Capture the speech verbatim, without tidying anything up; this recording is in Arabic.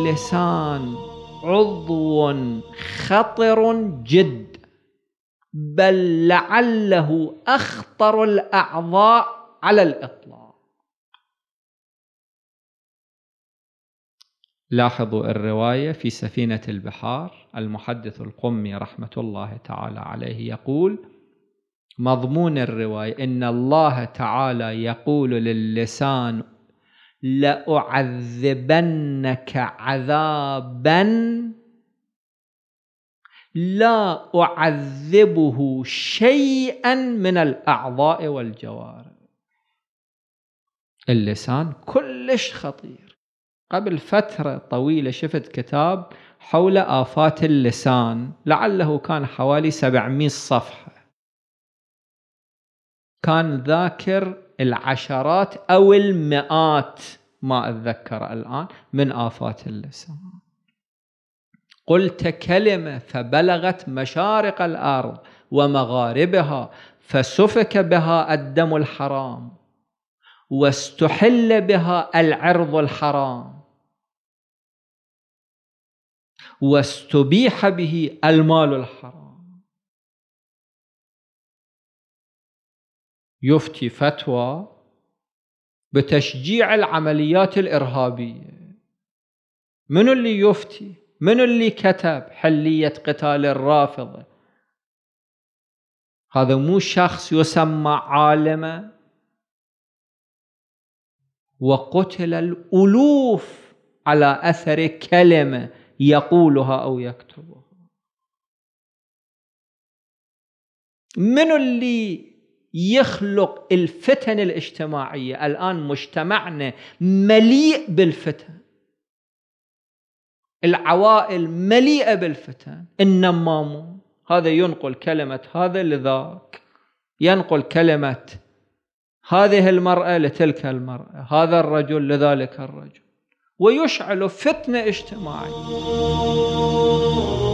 اللسان عضو خطر جد، بل لعله أخطر الأعضاء على الإطلاق. لاحظوا الرواية في سفينة البحار، المحدث القمي رحمة الله تعالى عليه يقول مضمون الرواية إن الله تعالى يقول للسان لأعذبنك عذابا لا أعذبه شيئا من الأعضاء والجوارح. اللسان كلش خطير. قبل فترة طويلة شفت كتاب حول آفات اللسان، لعله كان حوالي سبعمائة صفحة، كان ذاكر العشرات أو المئات ما أتذكر الآن من آفات اللسان. قلت كلمة فبلغت مشارق الأرض ومغاربها، فسفك بها الدم الحرام واستحل بها العرض الحرام واستبيح به المال الحرام. يفتي فتوى بتشجيع العمليات الإرهابية. من اللي يفتي؟ من اللي كتب حلية قتال الرافضة؟ هذا مو شخص يسمى عالما، وقتل الألوف على أثر كلمة يقولها أو يكتبها. من اللي يخلق الفتن الاجتماعية؟ الآن مجتمعنا مليء بالفتن، العوائل مليئة بالفتن، النمامون هذا ينقل كلمة هذا لذاك، ينقل كلمة هذه المرأة لتلك المرأة، هذا الرجل لذلك الرجل، ويشعل فتنة اجتماعية.